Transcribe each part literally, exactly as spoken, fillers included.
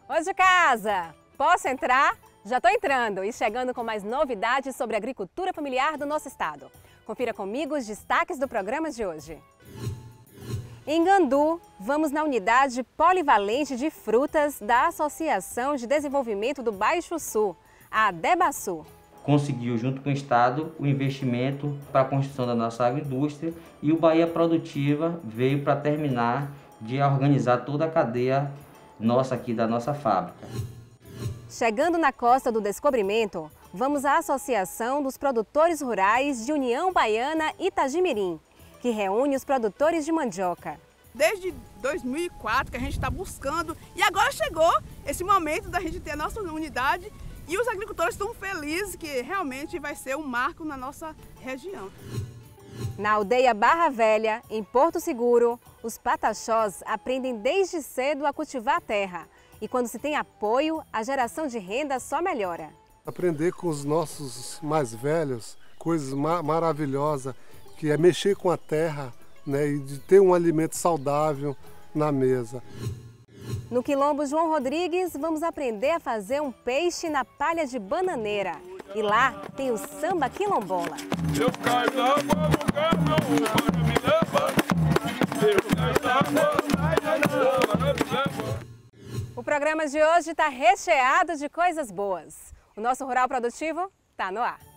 Ô de casa, posso entrar? Já estou entrando e chegando com mais novidades sobre a agricultura familiar do nosso estado. Confira comigo os destaques do programa de hoje. Em Gandu, vamos na unidade polivalente de frutas da Associação de Desenvolvimento do Baixo Sul, a ADEBASU. Conseguiu, junto com o Estado, o investimento para a construção da nossa agroindústria e o Bahia Produtiva veio para terminar de organizar toda a cadeia nossa aqui da nossa fábrica. Chegando na Costa do Descobrimento, vamos à Associação dos Produtores Rurais de União Baiana Itagimirim, que reúne os produtores de mandioca. Desde dois mil e quatro que a gente está buscando e agora chegou esse momento da gente ter a nossa unidade e os agricultores estão felizes que realmente vai ser um marco na nossa região. Na aldeia Barra Velha, em Porto Seguro, os pataxós aprendem desde cedo a cultivar a terra. E quando se tem apoio, a geração de renda só melhora. Aprender com os nossos mais velhos, coisas ma maravilhosas, que é mexer com a terra, né, e de ter um alimento saudável na mesa. No Quilombo João Rodrigues, vamos aprender a fazer um peixe na palha de bananeira. E lá tem o samba quilombola. Eu caio na água, o caminhão me leva. Eu caio na água, me leva. O programa de hoje está recheado de coisas boas. O nosso Rural Produtivo está no ar.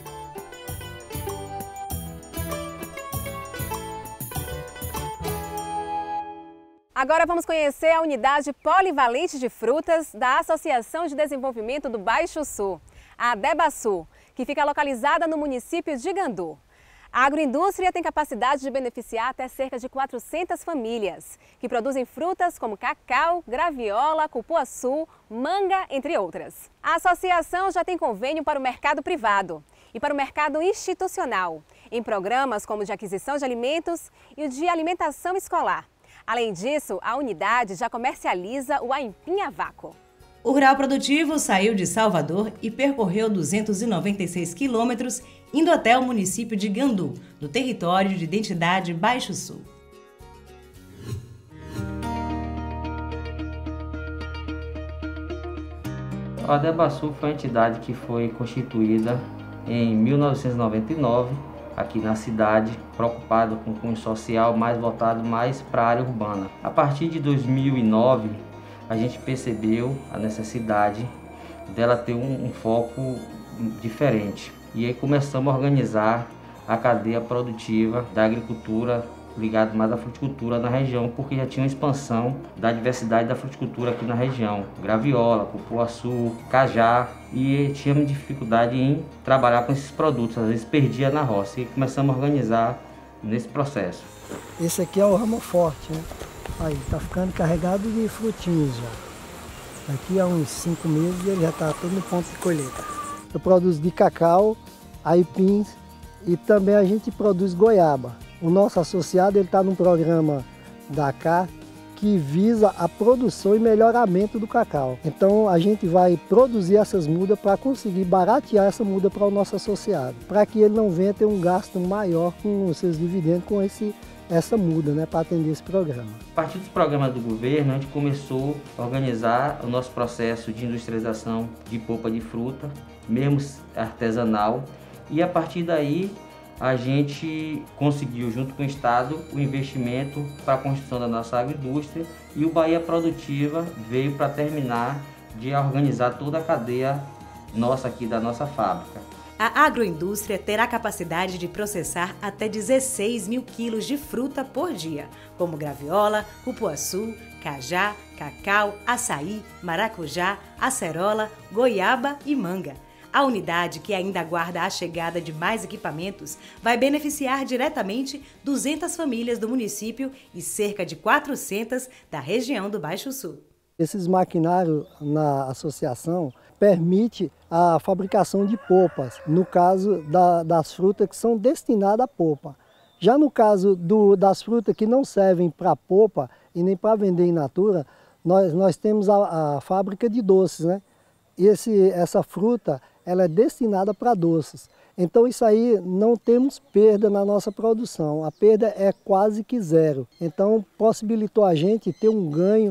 Agora vamos conhecer a unidade polivalente de frutas da Associação de Desenvolvimento do Baixo Sul, a ADEBASU, que fica localizada no município de Gandu. A agroindústria tem capacidade de beneficiar até cerca de quatrocentas famílias, que produzem frutas como cacau, graviola, cupuaçu, manga, entre outras. A associação já tem convênio para o mercado privado e para o mercado institucional, em programas como o de aquisição de alimentos e o de alimentação escolar. Além disso, a unidade já comercializa o aipim a vácuo. O Rural Produtivo saiu de Salvador e percorreu duzentos e noventa e seis quilômetros, indo até o município de Gandu, no território de identidade Baixo Sul. A ADEBASU foi uma entidade que foi constituída em mil novecentos e noventa e nove, aqui na cidade, preocupada com o cunho social, mais voltado mais para a área urbana. A partir de dois mil e nove, a gente percebeu a necessidade dela ter um, um foco diferente. E aí começamos a organizar a cadeia produtiva da agricultura, ligado mais à fruticultura na região, porque já tinha uma expansão da diversidade da fruticultura aqui na região. Graviola, cupuaçu, cajá, e tínhamos dificuldade em trabalhar com esses produtos, às vezes perdia na roça, e começamos a organizar nesse processo. Esse aqui é o ramo forte, né? Aí, tá ficando carregado de frutinhos já. Daqui a uns cinco meses ele já está todo no ponto de colheita. Eu produzo de cacau, aipins e também a gente produz goiaba. O nosso associado está num programa da C A R que visa a produção e melhoramento do cacau. Então a gente vai produzir essas mudas para conseguir baratear essa muda para o nosso associado, para que ele não venha ter um gasto maior com os seus dividendos com esse essa muda, né, para atender esse programa. A partir dos programas do governo, a gente começou a organizar o nosso processo de industrialização de polpa de fruta, mesmo artesanal, e a partir daí a gente conseguiu, junto com o Estado, o investimento para a construção da nossa agroindústria e o Bahia Produtiva veio para terminar de organizar toda a cadeia nossa aqui da nossa fábrica. A agroindústria terá capacidade de processar até dezesseis mil quilos de fruta por dia, como graviola, cupuaçu, cajá, cacau, açaí, maracujá, acerola, goiaba e manga. A unidade, que ainda aguarda a chegada de mais equipamentos, vai beneficiar diretamente duzentas famílias do município e cerca de quatrocentas da região do Baixo Sul. Esses maquinários na associação permite a fabricação de polpas, no caso da, das frutas que são destinadas à polpa. Já no caso do, das frutas que não servem para polpa e nem para vender in natura, nós, nós temos a, a fábrica de doces, né? Esse, essa fruta ela é destinada para doces. Então isso aí não temos perda na nossa produção, a perda é quase que zero. Então possibilitou a gente ter um ganho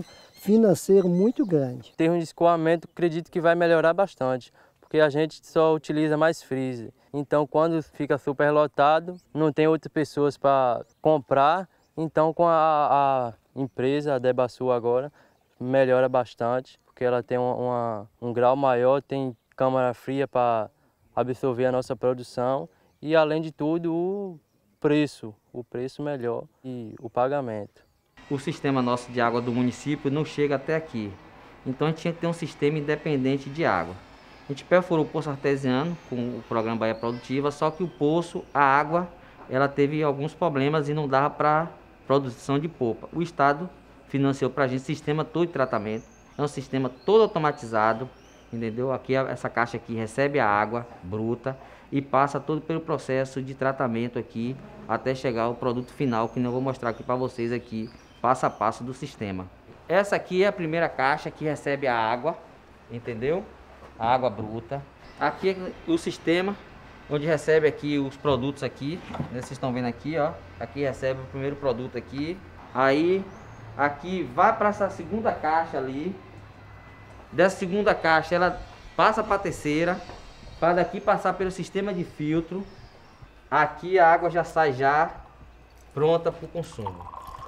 financeiro muito grande. Em termos de escoamento, acredito que vai melhorar bastante, porque a gente só utiliza mais freezer. Então, quando fica superlotado, não tem outras pessoas para comprar. Então, com a, a empresa, a Debasul agora, melhora bastante, porque ela tem uma, uma, um grau maior, tem câmara fria para absorver a nossa produção e, além de tudo, o preço, o preço melhor e o pagamento. O sistema nosso de água do município não chega até aqui, então a gente tinha que ter um sistema independente de água. A gente perfurou o poço artesiano com o programa Bahia Produtiva, só que o poço, a água, ela teve alguns problemas e não dava para produção de polpa. O Estado financiou para a gente o sistema todo de tratamento, é um sistema todo automatizado, entendeu? Aqui, essa caixa aqui recebe a água bruta e passa todo pelo processo de tratamento aqui até chegar ao produto final, que eu vou mostrar aqui para vocês aqui, passo a passo do sistema. Essa aqui é a primeira caixa que recebe a água, entendeu? A água bruta. Aqui é o sistema onde recebe aqui os produtos aqui, vocês estão vendo aqui, ó. Aqui recebe o primeiro produto aqui. Aí aqui vai para essa segunda caixa ali. Dessa segunda caixa ela passa para a terceira, para daqui passar pelo sistema de filtro. Aqui a água já sai já pronta para o consumo.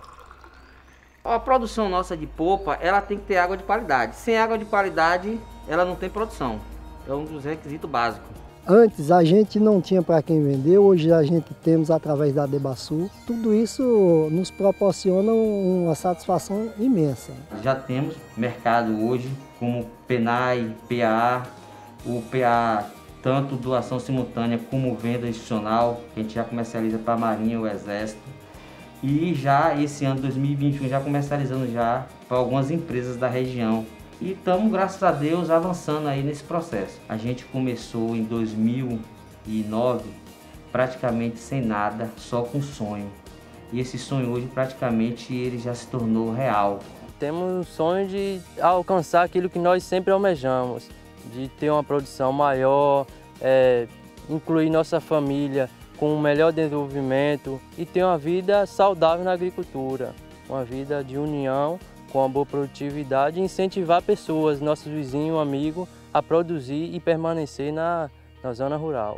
A produção nossa de polpa, ela tem que ter água de qualidade. Sem água de qualidade, ela não tem produção. É um dos requisitos básicos. Antes a gente não tinha para quem vender, hoje a gente temos através da Debasul. Tudo isso nos proporciona uma satisfação imensa. Já temos mercado hoje como Penai, P A, o P A tanto doação simultânea como venda institucional, que a gente já comercializa para a Marinha e o Exército. E já esse ano dois mil e vinte e um já comercializando já para algumas empresas da região. E estamos, graças a Deus, avançando aí nesse processo. A gente começou em dois mil e nove praticamente sem nada, só com sonho. E esse sonho hoje praticamente ele já se tornou real. Temos o sonho de alcançar aquilo que nós sempre almejamos, de ter uma produção maior, é, incluir nossa família com um melhor desenvolvimento e ter uma vida saudável na agricultura, uma vida de união, com uma boa produtividade e incentivar pessoas, nossos vizinhos, amigos, a produzir e permanecer na, na zona rural.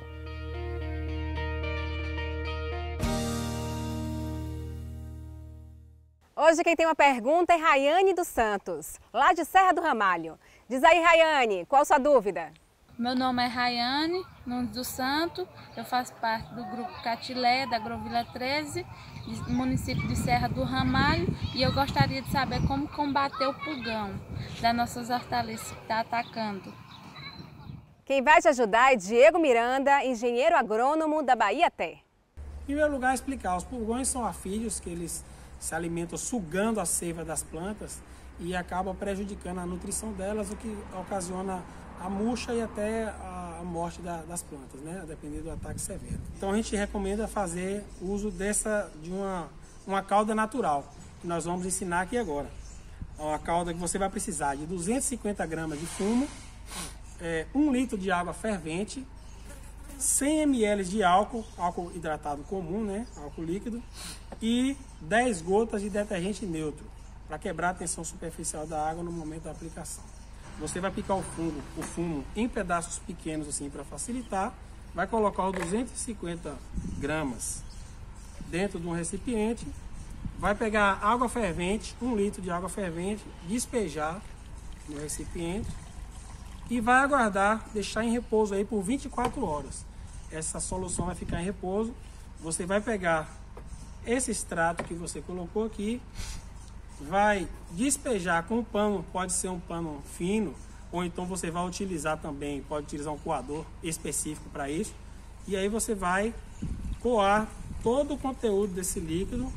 Hoje quem tem uma pergunta é Rayane dos Santos, lá de Serra do Ramalho. Diz aí, Rayane, qual a sua dúvida? Meu nome é Rayane Nunes dos Santos, eu faço parte do grupo Catilé, da Agrovila treze, município de Serra do Ramalho, e eu gostaria de saber como combater o pulgão das nossas hortaliças que está atacando. Quem vai te ajudar é Diego Miranda, engenheiro agrônomo da Bahia Té. Em primeiro lugar, explicar, os pulgões são afídeos que eles se alimentam sugando a seiva das plantas e acabam prejudicando a nutrição delas, o que ocasiona a murcha e até a morte da, das plantas, né? A depender do ataque severo. Então a gente recomenda fazer uso dessa, de uma, uma cauda natural, que nós vamos ensinar aqui agora. Uma cauda que você vai precisar de duzentos e cinquenta gramas de fumo, é, um litro de água fervente, cem mililitros de álcool, álcool hidratado comum, né? Álcool líquido, e dez gotas de detergente neutro, para quebrar a tensão superficial da água no momento da aplicação. Você vai picar o fumo, o fumo em pedaços pequenos assim para facilitar. Vai colocar os duzentos e cinquenta gramas dentro de um recipiente. Vai pegar água fervente, um litro de água fervente, despejar no recipiente e vai aguardar, deixar em repouso aí por vinte e quatro horas. Essa solução vai ficar em repouso. Você vai pegar esse extrato que você colocou aqui, vai despejar com um pano, pode ser um pano fino, ou então você vai utilizar também, pode utilizar um coador específico para isso, e aí você vai coar todo o conteúdo desse líquido.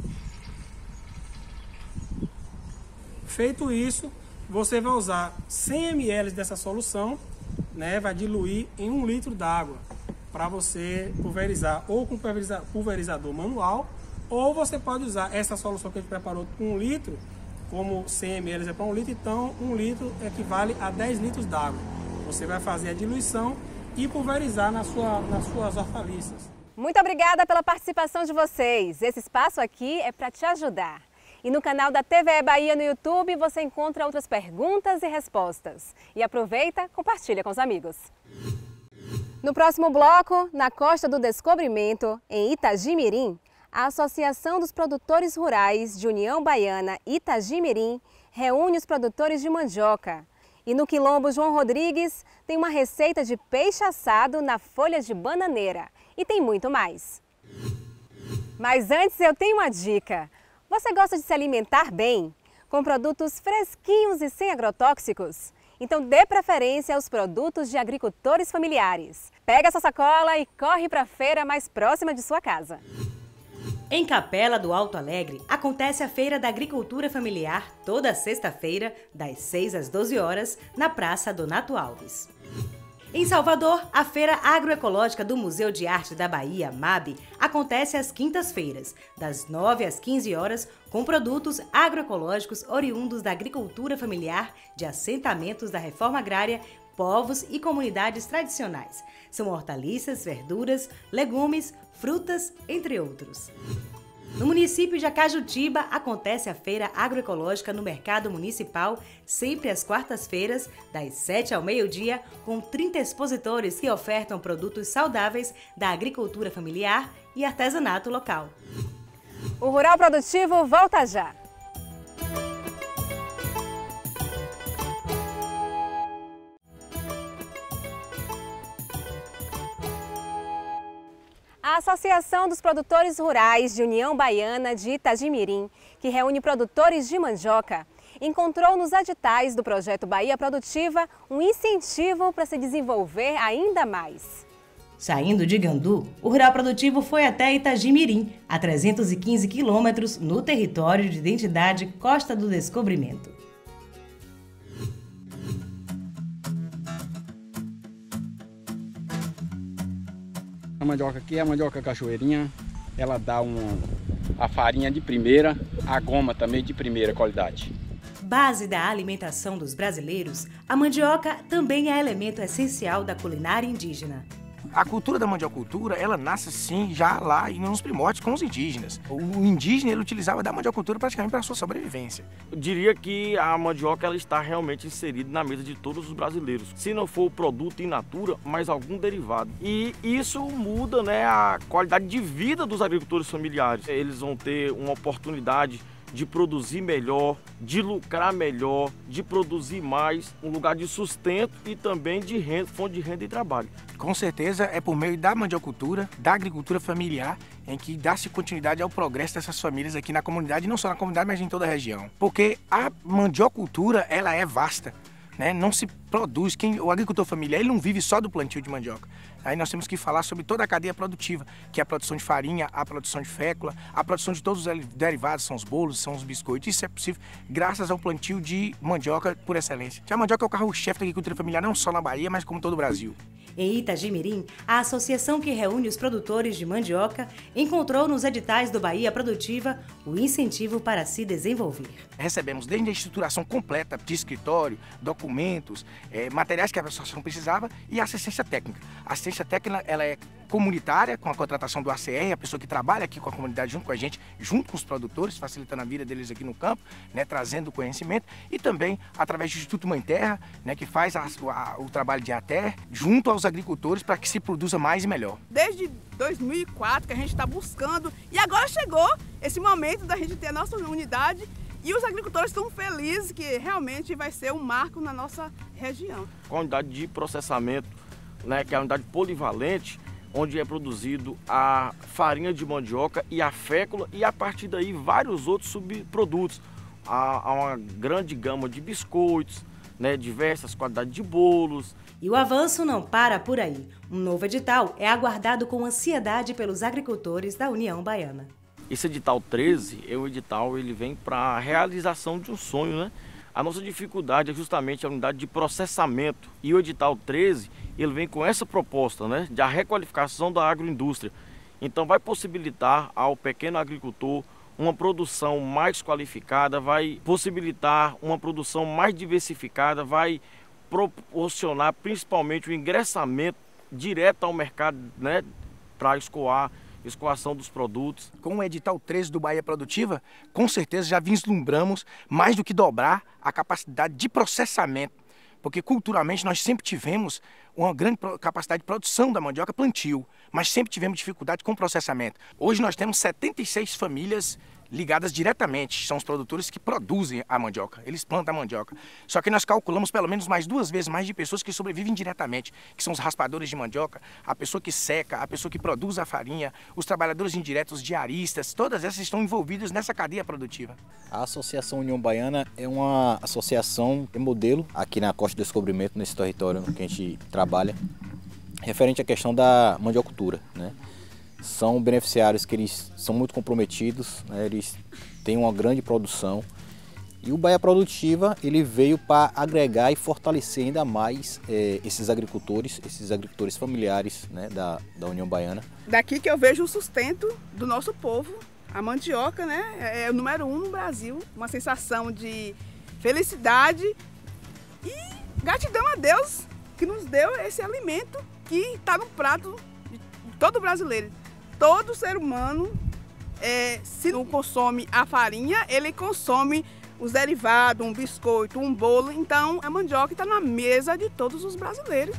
Feito isso, você vai usar cem mililitros dessa solução, né, vai diluir em um litro d'água, para você pulverizar, ou com pulverizador manual, ou você pode usar essa solução que a gente preparou com um litro, como cem mililitros é para um litro, então um litro equivale a dez litros d'água. Você vai fazer a diluição e pulverizar na sua, nas suas hortaliças. Muito obrigada pela participação de vocês. Esse espaço aqui é para te ajudar. E no canal da T V E Bahia no YouTube você encontra outras perguntas e respostas. E aproveita, compartilha com os amigos. No próximo bloco, na Costa do Descobrimento, em Itagimirim, a Associação dos Produtores Rurais de União Baiana Itagimirim reúne os produtores de mandioca. E no Quilombo João Rodrigues tem uma receita de peixe assado na folha de bananeira. E tem muito mais. Mas antes eu tenho uma dica. Você gosta de se alimentar bem? Com produtos fresquinhos e sem agrotóxicos? Então dê preferência aos produtos de agricultores familiares. Pega sua sacola e corre para a feira mais próxima de sua casa. Em Capela do Alto Alegre, acontece a Feira da Agricultura Familiar toda sexta-feira, das seis às doze horas, na Praça Donato Alves. Em Salvador, a Feira Agroecológica do Museu de Arte da Bahia, MAB, acontece às quintas-feiras, das nove às quinze horas, com produtos agroecológicos oriundos da agricultura familiar de assentamentos da reforma agrária, povos e comunidades tradicionais. São hortaliças, verduras, legumes, frutas, entre outros. No município de Acajutiba, acontece a Feira Agroecológica no Mercado Municipal, sempre às quartas-feiras, das sete ao meio-dia, com trinta expositores que ofertam produtos saudáveis da agricultura familiar e artesanato local. O Rural Produtivo volta já! A Associação dos Produtores Rurais de União Baiana de Itagimirim, que reúne produtores de mandioca, encontrou nos editais do projeto Bahia Produtiva um incentivo para se desenvolver ainda mais. Saindo de Gandu, o Rural Produtivo foi até Itagimirim, a trezentos e quinze quilômetros no território de identidade Costa do Descobrimento. A mandioca aqui é a mandioca cachoeirinha, ela dá uma, a farinha de primeira, a goma também de primeira qualidade. Base da alimentação dos brasileiros, a mandioca também é elemento essencial da culinária indígena. A cultura da mandiocultura, ela nasce sim já lá e nos primórdios com os indígenas. O indígena ele utilizava da mandiocultura praticamente para a sua sobrevivência. Eu diria que a mandioca ela está realmente inserida na mesa de todos os brasileiros. Se não for o produto in natura, mas algum derivado. E isso muda, né, a qualidade de vida dos agricultores familiares. Eles vão ter uma oportunidade de produzir melhor, de lucrar melhor, de produzir mais, um lugar de sustento e também de renda, fonte de renda e trabalho. Com certeza é por meio da mandiocultura, da agricultura familiar, em que dá-se continuidade ao progresso dessas famílias aqui na comunidade, não só na comunidade, mas em toda a região. Porque a mandiocultura, ela é vasta, né? Não se produz, quem, o agricultor familiar ele não vive só do plantio de mandioca. Aí nós temos que falar sobre toda a cadeia produtiva, que é a produção de farinha, a produção de fécula, a produção de todos os derivados, são os bolos, são os biscoitos. Isso é possível graças ao plantio de mandioca por excelência. A mandioca é o carro-chefe da agricultura familiar, não só na Bahia, mas como todo o Brasil. Em Itagimirim, a associação que reúne os produtores de mandioca encontrou nos editais do Bahia Produtiva o incentivo para se desenvolver. Recebemos desde a estruturação completa de escritório, documentos, eh, materiais que a associação precisava e assistência técnica. A assistência técnica ela é comunitária, com a contratação do A C R, a pessoa que trabalha aqui com a comunidade junto com a gente, junto com os produtores, facilitando a vida deles aqui no campo, né, trazendo conhecimento, e também através do Instituto Mãe Terra, né, que faz a, a, o trabalho de até junto aos agricultores para que se produza mais e melhor. Desde dois mil e quatro que a gente está buscando e agora chegou esse momento da gente ter a nossa unidade e os agricultores estão felizes que realmente vai ser um marco na nossa região. Com a unidade de processamento, né, que é a unidade polivalente, onde é produzido a farinha de mandioca e a fécula e a partir daí vários outros subprodutos. Há, há uma grande gama de biscoitos, né, diversas qualidades de bolos. E o avanço não para por aí. Um novo edital é aguardado com ansiedade pelos agricultores da União Baiana. Esse edital treze, é o edital, ele vem para a realização de um sonho, né? A nossa dificuldade é justamente a unidade de processamento. E o edital treze, ele vem com essa proposta, né, de a requalificação da agroindústria. Então vai possibilitar ao pequeno agricultor uma produção mais qualificada, vai possibilitar uma produção mais diversificada, vai proporcionar principalmente o ingressamento direto ao mercado, né, para escoar escoação dos produtos. Com o edital treze do Bahia Produtiva, com certeza já vislumbramos mais do que dobrar a capacidade de processamento, porque culturalmente nós sempre tivemos uma grande capacidade de produção da mandioca plantio, mas sempre tivemos dificuldade com o processamento. Hoje nós temos setenta e seis famílias ligadas diretamente, são os produtores que produzem a mandioca, eles plantam a mandioca. Só que nós calculamos pelo menos mais duas vezes mais de pessoas que sobrevivem diretamente, que são os raspadores de mandioca, a pessoa que seca, a pessoa que produz a farinha, os trabalhadores indiretos, os diaristas, todas essas estão envolvidas nessa cadeia produtiva. A Associação União Baiana é uma associação de modelo aqui na Costa do Descobrimento, nesse território que a gente trabalha, referente à questão da mandiocultura, né? São beneficiários que eles são muito comprometidos, né? Eles têm uma grande produção e o Bahia Produtiva ele veio para agregar e fortalecer ainda mais é, esses agricultores, esses agricultores familiares, né, da, da União Baiana. Daqui que eu vejo o sustento do nosso povo, a mandioca, né, é o número um no Brasil, uma sensação de felicidade e gratidão a Deus que nos deu esse alimento que está no prato de todo brasileiro. Todo ser humano, é, se não consome a farinha, ele consome os derivados, um biscoito, um bolo. Então, a mandioca está na mesa de todos os brasileiros.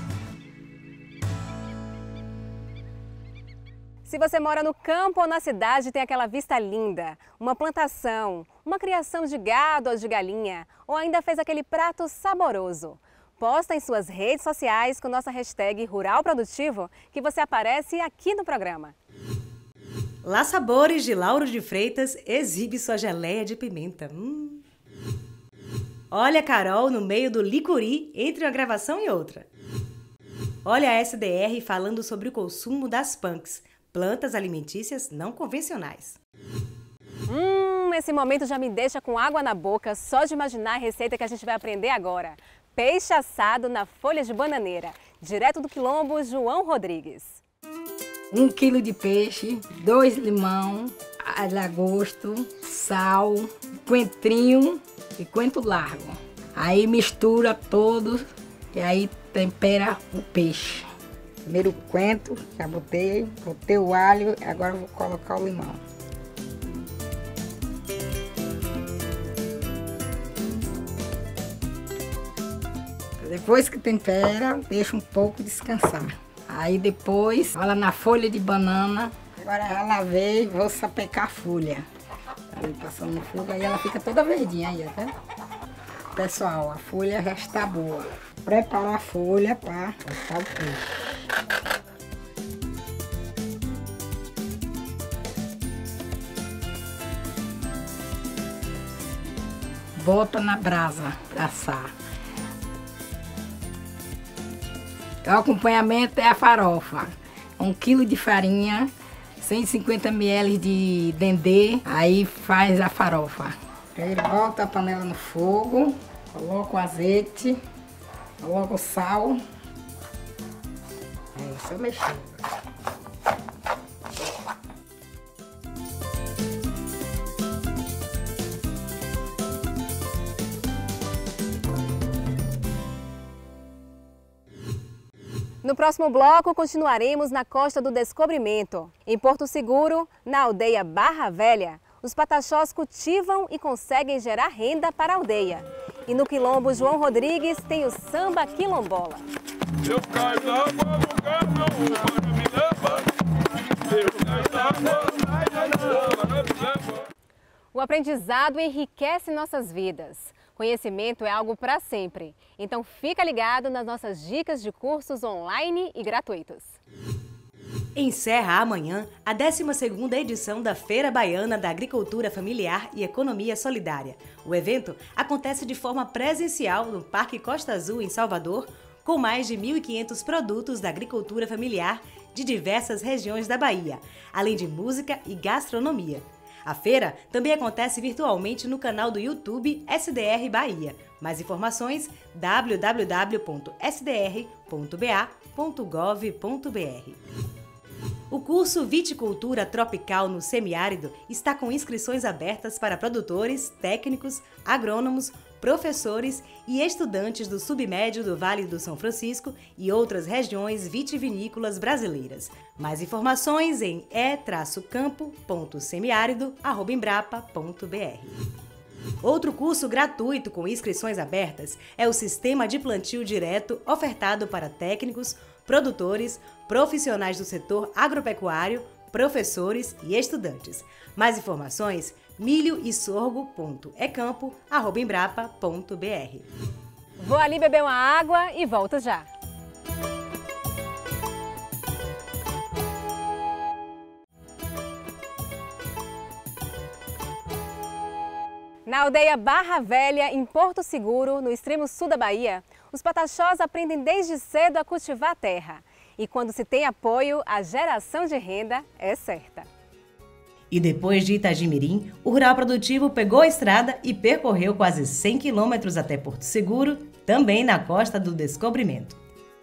Se você mora no campo ou na cidade, tem aquela vista linda, uma plantação, uma criação de gado ou de galinha, ou ainda fez aquele prato saboroso. Posta em suas redes sociais com nossa hashtag Rural Produtivo que você aparece aqui no programa. Lá Sabores de Lauro de Freitas exibe sua geleia de pimenta. Hum. Olha a Carol no meio do licuri entre uma gravação e outra. Olha a S D R falando sobre o consumo das punks, plantas alimentícias não convencionais. Hum, esse momento já me deixa com água na boca só de imaginar a receita que a gente vai aprender agora. Peixe assado na folha de bananeira, direto do quilombo João Rodrigues. Um quilo de peixe, dois limão, lagosto, sal, coentrinho e coentro largo. Aí mistura todos e aí tempera o peixe. Primeiro o coentro, já botei, botei o alho, agora vou colocar o limão. Depois que tempera, deixa um pouco descansar. Aí depois, olha na folha de banana. Agora já lavei, vou sapecar a folha. Aí passando no fogo, aí ela fica toda verdinha aí, tá? Pessoal, a folha já está boa. Preparar a folha para botar o peixe. Bota na brasa para assar. O acompanhamento é a farofa, um quilo de farinha, cento e cinquenta mililitros de dendê, aí faz a farofa. Aí bota a panela no fogo, coloca o azeite, coloca o sal, é só mexer. No próximo bloco, continuaremos na Costa do Descobrimento. Em Porto Seguro, na aldeia Barra Velha, os pataxós cultivam e conseguem gerar renda para a aldeia. E no quilombo João Rodrigues tem o samba quilombola. O aprendizado enriquece nossas vidas. Conhecimento é algo para sempre. Então fica ligado nas nossas dicas de cursos online e gratuitos. Encerra amanhã a décima segunda edição da Feira Baiana da Agricultura Familiar e Economia Solidária. O evento acontece de forma presencial no Parque Costa Azul, em Salvador, com mais de mil e quinhentos produtos da agricultura familiar de diversas regiões da Bahia, além de música e gastronomia. A feira também acontece virtualmente no canal do YouTube S D R Bahia. Mais informações w w w ponto s d r ponto b a ponto gov ponto b r. O curso Viticultura Tropical no Semiárido está com inscrições abertas para produtores, técnicos, agrônomos, professores e estudantes do submédio do Vale do São Francisco e outras regiões vitivinícolas brasileiras. Mais informações em e campo ponto semiárido arroba embrapa ponto br. Outro curso gratuito com inscrições abertas é o Sistema de Plantio Direto ofertado para técnicos, produtores, profissionais do setor agropecuário, professores e estudantes. Mais informações, milho e sorgo ponto ecampo arroba embrapa ponto br. Vou ali beber uma água e volto já. Na aldeia Barra Velha, em Porto Seguro, no extremo sul da Bahia, os pataxós aprendem desde cedo a cultivar a terra. E quando se tem apoio, a geração de renda é certa. E depois de Itagimirim, o rural produtivo pegou a estrada e percorreu quase cem quilômetros até Porto Seguro, também na Costa do Descobrimento.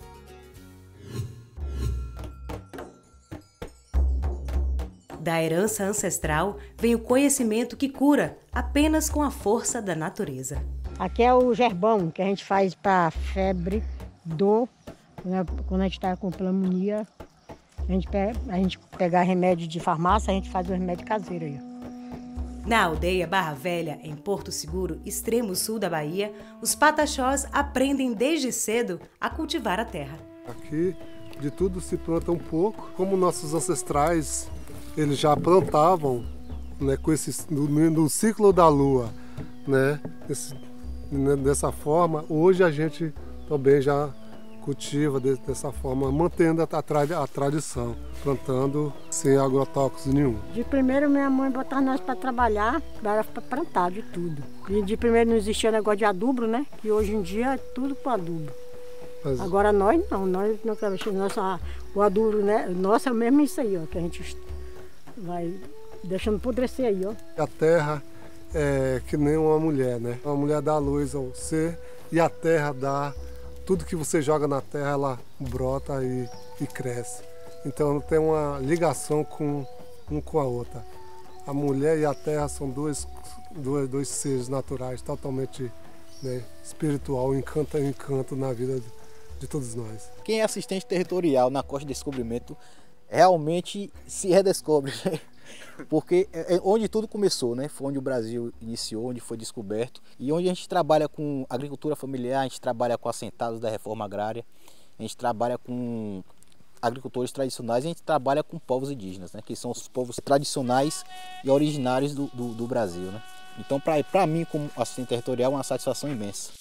Da herança ancestral vem o conhecimento que cura, apenas com a força da natureza. Aqui é o gerbão que a gente faz para febre, dor, né? Quando a gente está com pneumonia, a gente, pega, a gente pegar remédio de farmácia, a gente faz o remédio caseiro aí. Na aldeia Barra Velha, em Porto Seguro, extremo sul da Bahia, os pataxós aprendem desde cedo a cultivar a terra. Aqui de tudo se planta um pouco, como nossos ancestrais eles já plantavam, né, com esse, no, no ciclo da lua, né, esse, né, dessa forma. Hoje a gente também já cultiva de, dessa forma, mantendo a, a, a tradição, plantando sem agrotóxico nenhum. De primeiro minha mãe botava nós para trabalhar, era para plantar de tudo. E de primeiro não existia negócio de adubo, né, que hoje em dia é tudo com adubo. Mas... Agora nós não, nós não queremos, nossa, o adubo, né, nossa é mesmo isso aí, ó, que a gente vai deixando apodrecer aí, ó. A terra é que nem uma mulher, né? Uma mulher dá luz ao ser e a terra dá... Tudo que você joga na terra, ela brota e, e cresce. Então tem uma ligação com um com a outra. A mulher e a terra são dois, dois, dois seres naturais, totalmente, né, espiritual, encanto a encanto na vida de, de todos nós. Quem é assistente territorial na Costa do Descobrimento realmente se redescobre, porque é onde tudo começou, né? Foi onde o Brasil iniciou, onde foi descoberto e onde a gente trabalha com agricultura familiar, a gente trabalha com assentados da reforma agrária, a gente trabalha com agricultores tradicionais e a gente trabalha com povos indígenas, né? Que são os povos tradicionais e originários do, do, do Brasil, né? Então, para mim, como assistente territorial, é uma satisfação imensa.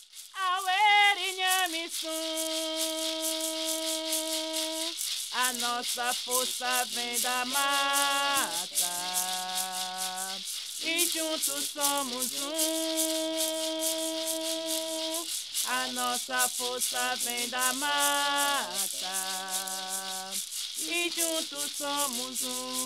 A nossa força vem da mata e juntos somos um. A nossa força vem da mata e juntos somos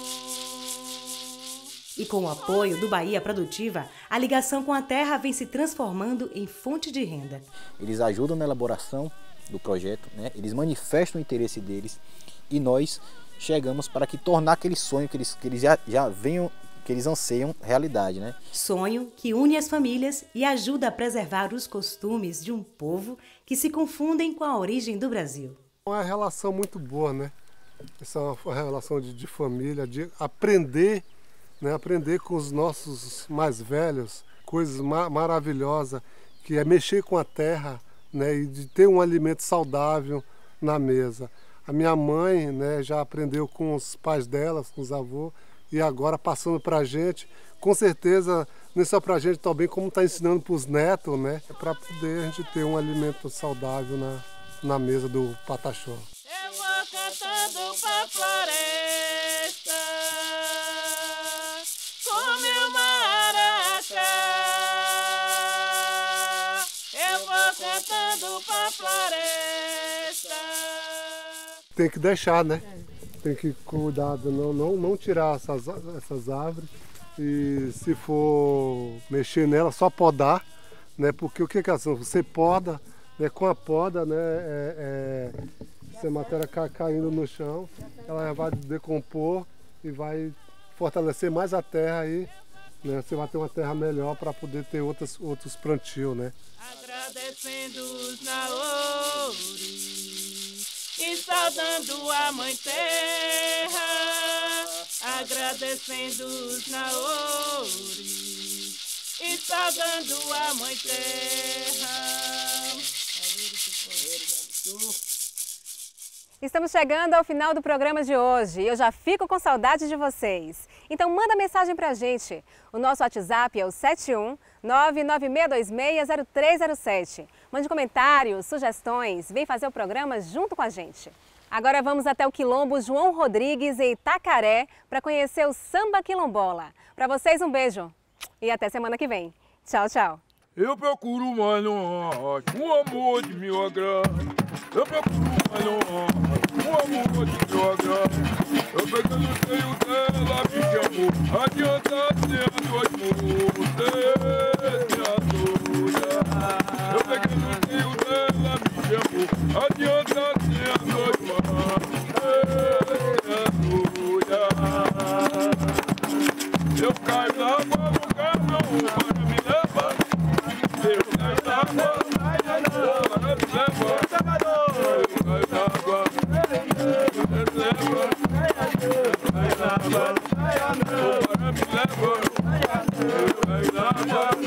um. E com o apoio do Bahia Produtiva, a ligação com a terra vem se transformando em fonte de renda. Eles ajudam na elaboração do projeto, né? Eles manifestam o interesse deles. E nós chegamos para que tornar aquele sonho que eles, que eles já, já venham, que eles anseiam realidade, né? Sonho que une as famílias e ajuda a preservar os costumes de um povo que se confundem com a origem do Brasil. É uma relação muito boa, né? Essa é uma relação de, de família, de aprender, né? Aprender com os nossos mais velhos, coisas ma maravilhosas, que é mexer com a terra, né? E de ter um alimento saudável na mesa. A minha mãe, né, já aprendeu com os pais delas, com os avós, e agora passando para a gente, com certeza, não é só para a gente também, como está ensinando para os netos, né, para poder a gente ter um alimento saudável na, na mesa do pataxó. Eu vou cantando pra floresta, com meu maracá. Eu vou cantando pra floresta. Tem que deixar, né? Tem que cuidar, não, não, não tirar essas, essas árvores. E se for mexer nela, só podar, né? Porque o que que é assim? Você poda, né? Com a poda, né? É, é, se a matéria cai, caindo no chão, ela vai decompor e vai fortalecer mais a terra aí, né, você vai ter uma terra melhor para poder ter outras, outros plantios, né? Agradecendo-os na ouro e saudando a Mãe Terra, agradecendo-os na ouro e saudando a Mãe Terra. Estamos chegando ao final do programa de hoje e eu já fico com saudade de vocês. Então manda mensagem pra gente. O nosso WhatsApp é o sete um nove nove seis dois seis zero três zero sete. Mande comentários, sugestões, vem fazer o programa junto com a gente. Agora vamos até o Quilombo João Rodrigues em Itacaré para conhecer o Samba Quilombola. Para vocês um beijo e até semana que vem. Tchau, tchau. Eu procuro uma noite, um amor de meu agrado. Eu procuro uma noite, um amor de meu agrado. Eu peguei no seio dela, me chamou. Adianta ser a dois moços, minha doida. Eu peguei no seio dela, me chamou. Adianta ser a dois moços, minha doida. Eu caio na água no carvão, para me levar. Eu caio na água, para me levar. Para me levar,